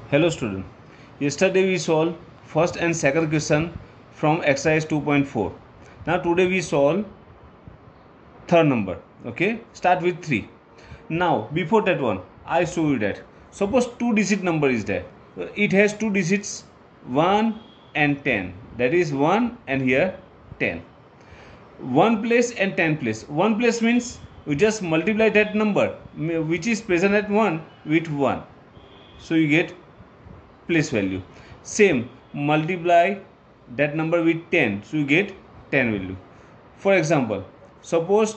Hello student. Yesterday we solved first and second question from exercise 2.4. Now today we solve third number. Okay, start with 3. Now before that one I show you that suppose 2-digit number is there. It has 2 digits 1 and 10. That is 1 and here 10. 1 place and 10 place. 1 place means you just multiply that number which is present at 1 with 1. So you get place value. Same, multiply that number with 10, so you get 10 value. For example, suppose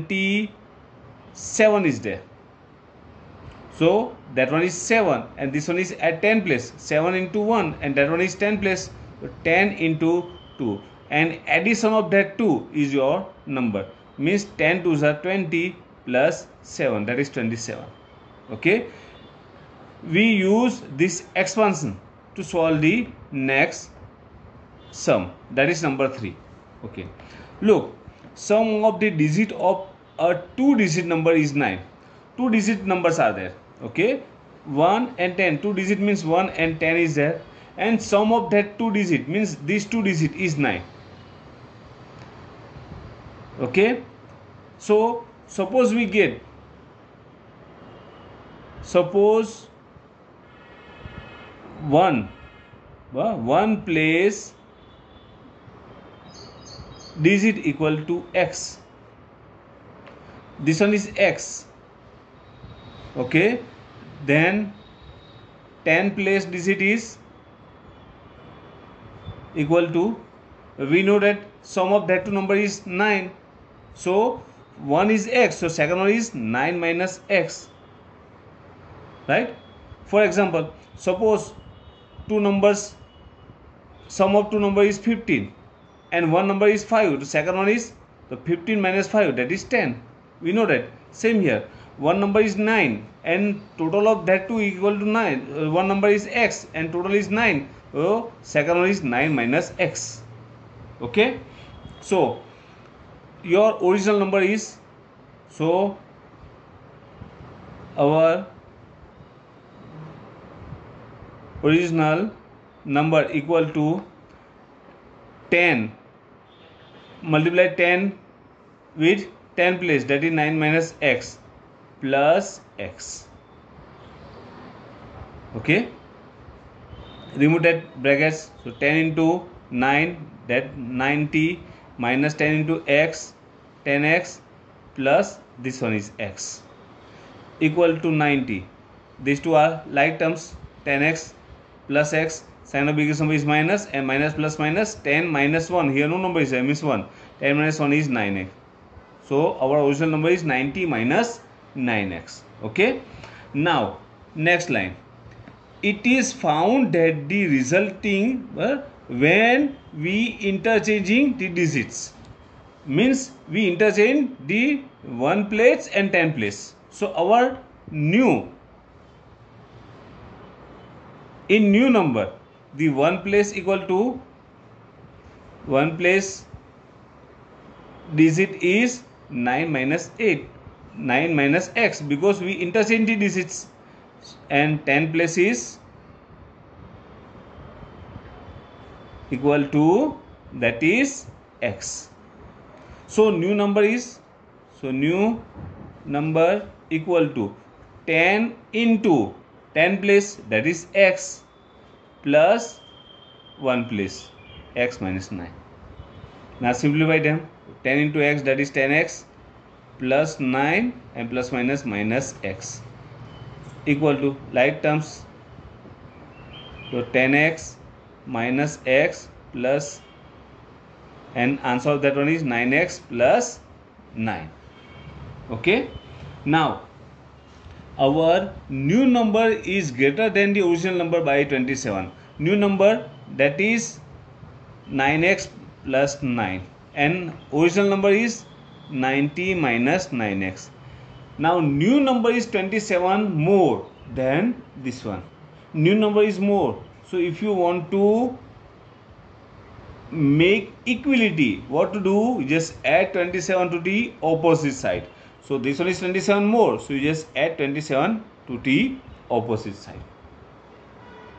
27 is there, so that one is 7 and this one is at 10 place. 7 into 1 and that one is 10 place, so 10 into 2 and addition of that 2 is your number, means 10 2s are 20 plus 7, that is 27. Okay, we use this expansion to solve the next sum, that is number 3. Okay, look, sum of the digit of a 2-digit number is 9. 2-digit numbers are there. Okay, 1 and 10, 2 digit means 1 and 10 is there, and sum of that 2 digit means this 2 digit is 9. Okay, so suppose we get, suppose 1 place digit equal to x, this one is x. Okay, then 10 place digit is equal to, we know that sum of that two number is 9, so 1 is x, so second one is 9 minus x, right? For example, suppose two numbers, sum of two number is 15 and one number is 5, the second one is the 15 minus 5, that is 10. We know that. Same here, one number is 9 and total of that two equal to 9. One number is x and total is 9, so second one is 9 minus x. Okay, so your original number is, so our original number equal to 10, multiply 10 with 10 place, that is 9 minus x plus x. Okay, remove that brackets, so 10 into 9, that 90 minus 10 into x, 10x plus this one is x equal to 90. These two are like terms, 10x plus x, sign of biggest number is minus, and minus plus minus, 10 minus 1, here no number is there, means 1, 10 minus 1 is 9x. So our original number is 90 minus 9x. Okay, now next line, it is found that the resulting when we interchanging the digits, means we interchange the 1 place and 10 place. So our new number, the 1 place equal to 1 place digit is 9 minus 8, 9 minus x, because we interchange the digits, and 10 place is equal to, that is x. So new number is, so new number equal to 10 into 10 place, that is x, plus 1 place, x minus 9. Now simplify them, 10 into x, that is 10x, plus 9 and plus minus minus x, equal to like terms, so 10x minus x plus, and answer of that one is 9x plus 9. Okay, now our new number is greater than the original number by 27. New number, that is 9x plus 9, and original number is 90 minus 9x. Now new number is 27 more than this one. New number is more, so if you want to make equality, what to do? You just add 27 to the opposite side. So this one is 27 more, so you just add 27 to the opposite side.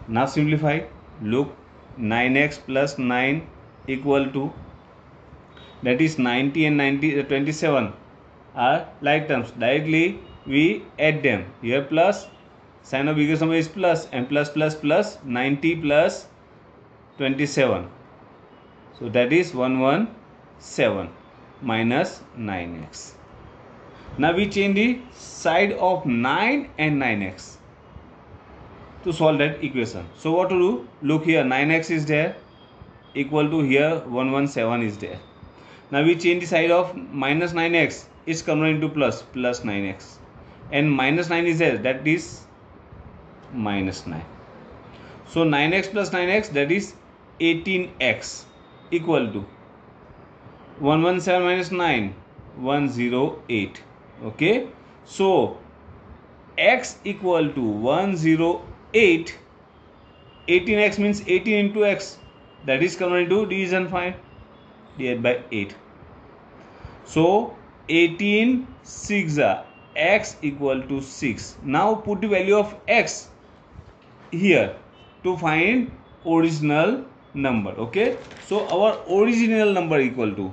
Now simplify. Look, 9x plus 9 equal to, that is 90 and 27 are like terms. Directly we add them. Here plus, sign of biggest number is plus, and plus plus plus 90 plus 27. So that is 117 minus 9x. Now we change the side of 9 and 9x to solve that equation. So what to do? Look here, 9x is there, equal to here 117 is there. Now we change the side of minus 9x, is converted into plus 9x, and minus 9 is there, that is minus 9. So 9x plus 9x, that is 18x, equal to 117 minus 9, 108. Okay, so x equal to 108. 18x means 18 into x, that is converted into division 5, divided by 8. So 18 6 x equal to 6. Now put the value of x here to find original number. Okay, so our original number equal to,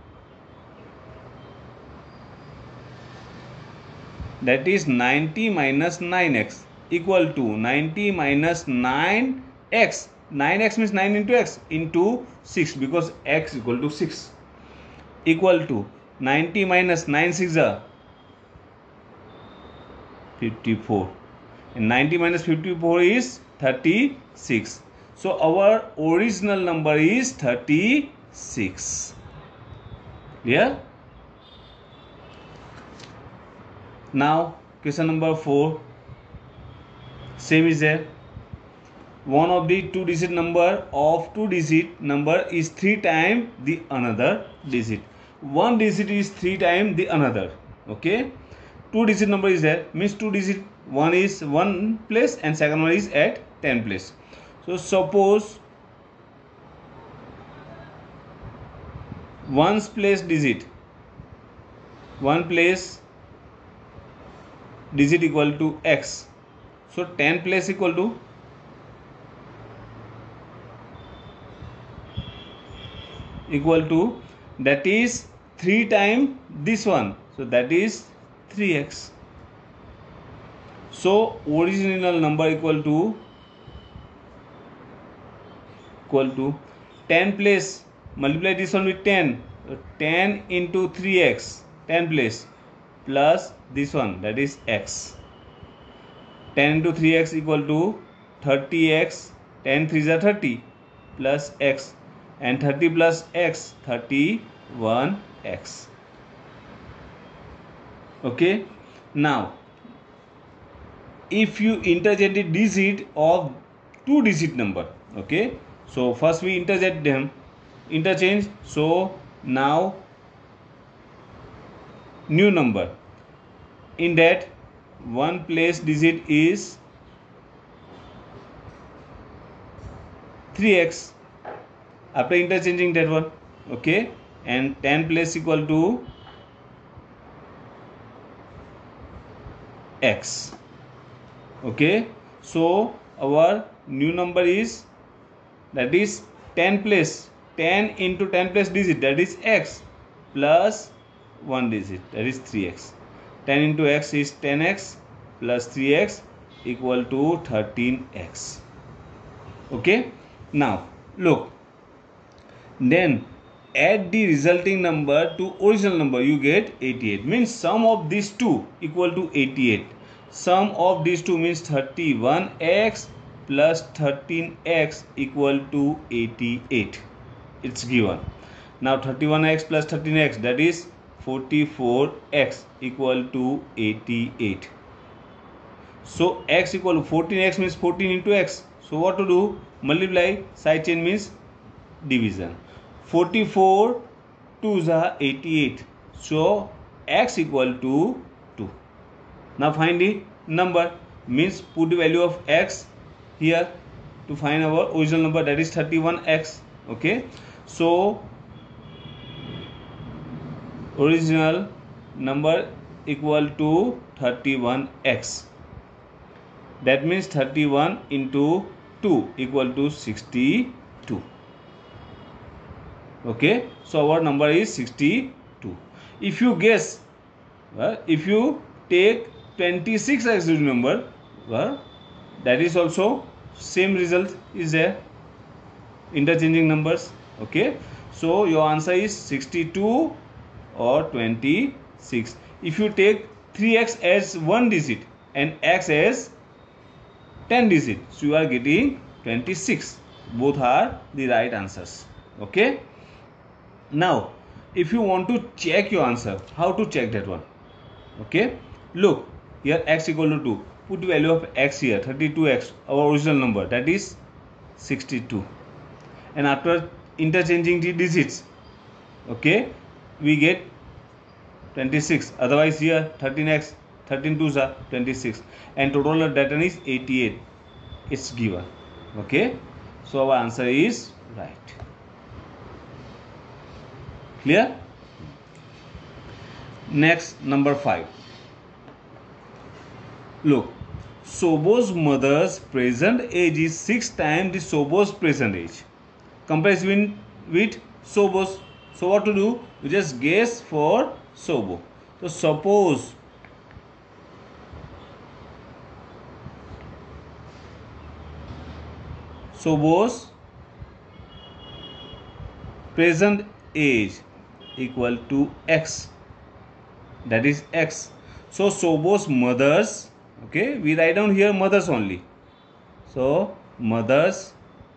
that is 90 minus 9x, equal to 90 minus 9x. 9x means 9 into x into 6, because x equal to 6, equal to 90 minus 9 6 54, and 90 minus 54 is 36. So our original number is 36. Clear? Now question number 4, same is there. One of the two digit number of two digit number is 3 times the another digit. One digit is 3 times the another. Okay, two digit number is there, means two digit, one is 1 place and second one is at 10 place. So suppose ones place digit, one place digit equal to x, so 10 place equal to that is 3 times this one, so that is 3x. So original number equal to 10 place, multiply this one with 10, so 10 into 3x, 10 place, plus this one, that is x. 10 into 3x equal to 30x, 10 3s are 30, plus x, and 30 plus x, 31x. Okay, now if you interchange the digit of two digit number, okay, so first we interchange. So now new number, in that one place digit is 3x, after interchanging that one. Okay, and 10 place equal to x. Okay, so our new number is, that is 10 place, 10 into 10 place digit, that is x, plus one digit, that is 3x. 10 into x is 10x, plus 3x equal to 13x. Okay, now look, then add the resulting number to original number, you get 88, means sum of these two equal to 88. Sum of these two means 31x plus 13x equal to 88. It's given. Now 31x plus 13x, that is 44x equal to 88. So x equal to 14x means 14 into x. So what to do? Multiply, side chain means division. 44 2s are 88. So x equal to 2. Now find the number, means put the value of x here to find our original number, that is 31x. Okay, so original number equal to 31x. That means 31 into 2 equal to 62. Okay, so our number is 62. If you guess, if you take 26 as the number, that is also same result is there, interchanging numbers. Okay, so your answer is 62 or 26. If you take 3x as 1 digit and x as 10 digit, so you are getting 26. Both are the right answers. Okay, now if you want to check your answer, how to check that one? Okay, look here, x equal to 2, put value of x here, 32x, our original number, that is 62, and after interchanging the digits, okay, we get 26. Otherwise here 13x, 13 2s are 26, and total data is 88. It's given. Okay, so our answer is right. Clear? Next, number 5. Look, Sobo's mother's present age is 6 times the Sobo's present age. Comparison with Sobo's. So what to do? You just guess for Sobo. So suppose Sobo's present age equal to x, that is x. So Sobo's mother's, okay, we write down here mothers only. So mother's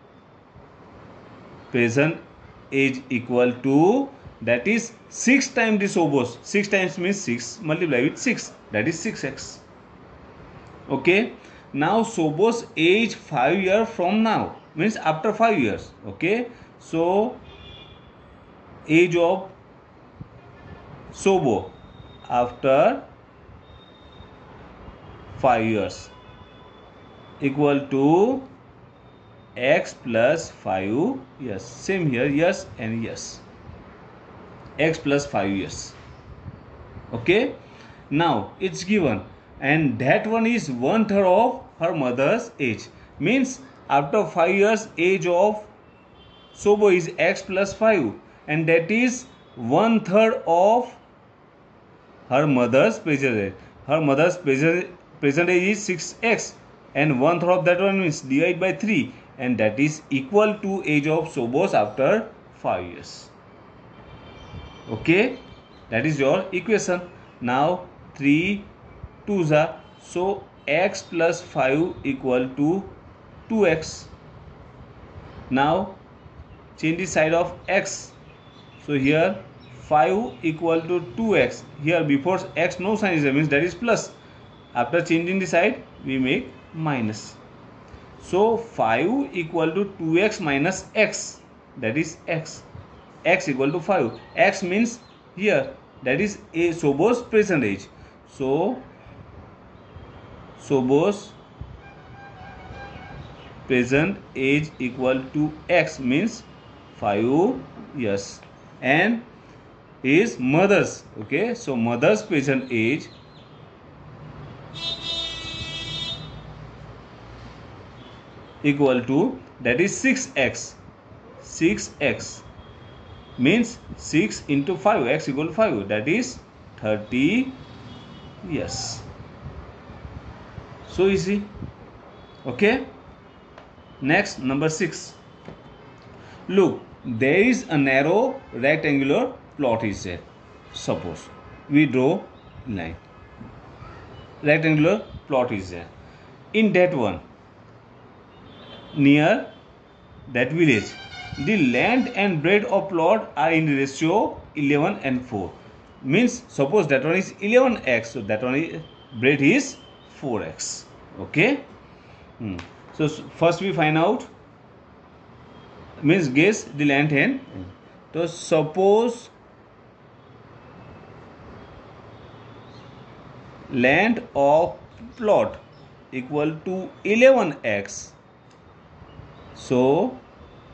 present age equal to, that is 6 times the Sobo's. 6 times means 6 multiply with 6, that is 6x. Okay, now Sobo's age 5 years from now, means after 5 years. Okay, so age of Sobo after 5 years equal to x plus 5 years. Same here, yes and yes. X plus 5 years. Okay, now it's given, and that one is 1/3 of her mother's age. Means after 5 years, age of Sobo is x plus 5, and that is 1/3 of her mother's present age. Her mother's present age is 6x, and 1/3 of that one means divide by 3, and that is equal to age of Sobo's after 5 years. Okay, that is your equation. Now 3 2s are, so x plus 5 equal to 2x. Now change the side of x. So here 5 equal to 2x. Here before x no sign is there, means that is plus. After changing the side we make minus. So 5 equal to 2x minus x, that is x. X equal to 5. X means here, that is a Sobo's present age. So Sobo's present age equal to x means 5 years, and his mother's, okay, so mother's present age equal to, that is 6x. 6x means 6 into 5, x equal to 5, that is 30 years. So easy. Okay, next number 6. Look, there is a narrow rectangular plot is there. Suppose we draw line, rectangular plot is there. In that one, near that village, the length and breadth of plot are in ratio 11 and 4. Means suppose that one is 11x, so that one is breadth is 4x. Okay, so first we find out, means guess the length and, so suppose length of plot equal to 11x, so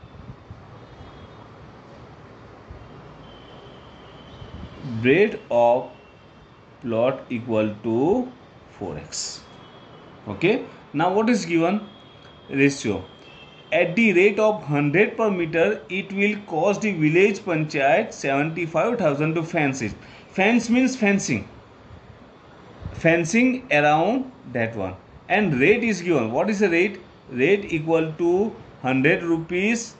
breadth of plot equal to 4x. Okay, now what is given? Ratio. at the rate of 100 per meter, it will cost the village panchayat 75,000 to fence it. Fence means fencing. Fencing around that one. And rate is given. What is the rate? Rate equal to 100 rupees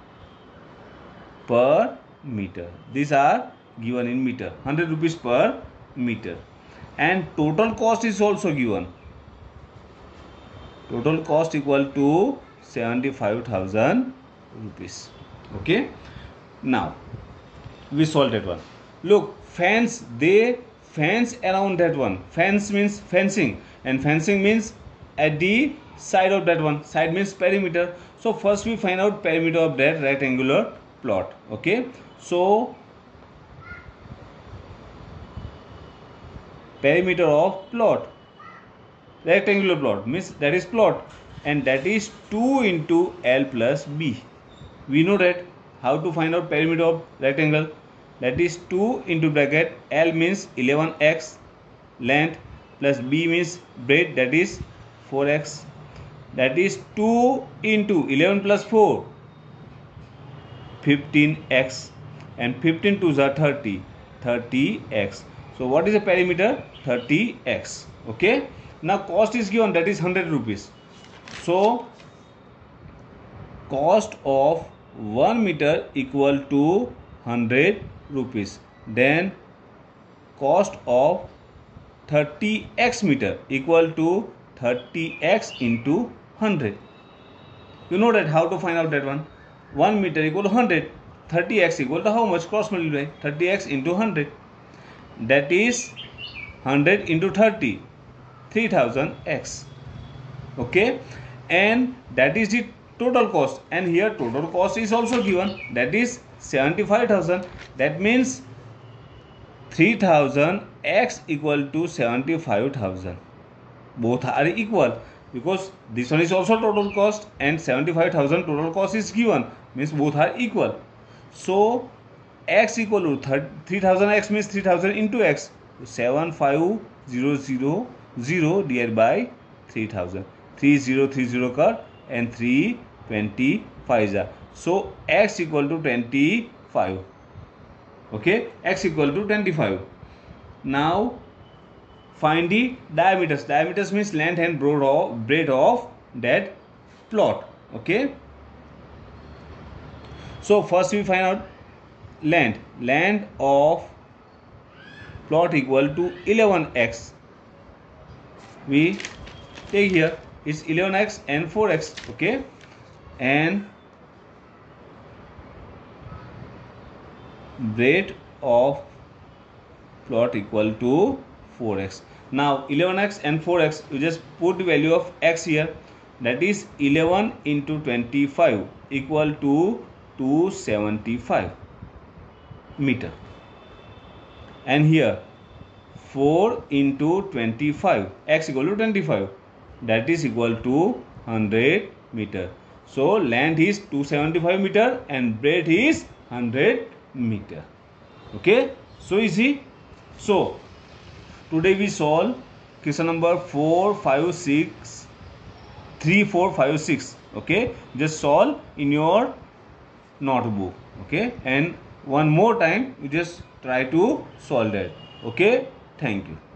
per meter. These are given in meter. 100 rupees per meter. And total cost is also given. Total cost equal to 75,000 rupees. Okay. Now we solve that one. Look, fence, they fence around that one. Fence means fencing, and fencing means at the side of that one. Side means perimeter. So first we find out perimeter of that rectangular plot. Okay. So perimeter of plot, rectangular plot means that is plot, and that is 2 into L plus B. We know that how to find out perimeter of rectangle. That is 2 into bracket L means 11x length plus B means breadth, that is 4x. That is 2 into 11 plus 4, 15x, and 15 to the 30, 30x. So what is the perimeter? 30x. Okay. Now cost is given, that is 100 rupees. So cost of 1 meter equal to 100 rupees. Then cost of 30x meter equal to 30x into 100. You know that how to find out that one. 1 meter equal to 100. 30x equal to how much? Cross multiply. 30x into 100. That is 100 into 30. 3000x. Okay. And that is the total cost. And here total cost is also given. That is 75,000. That means 3000x equal to 75,000. Both are equal because this one is also total cost and 75,000 total cost is given, means both are equal. So x equal to 3000x means 3000 into x. 75,000 divided by 3000. 3030 कर and 325. So x equal to 25. Okay, x equal to 25. Now find the diameters. Diameters means length and breadth of that plot. Okay. So first we find out length. Length of plot equal to 11x. We take here it's 11x and 4x. Okay. And breadth of plot equal to 4x. Now 11x and 4x, you just put the value of x here. That is 11 into 25 equal to 275 meter. And here 4 into 25, x equal to 25, that is equal to 100 meter. So length is 275 meter and breadth is 100 meter. Okay, so easy. So today we solve question number 4, 5, 6, 3, 4, 5, 6. Okay, just solve in your notebook. Okay, and one more time you just try to solve that. Okay, thank you.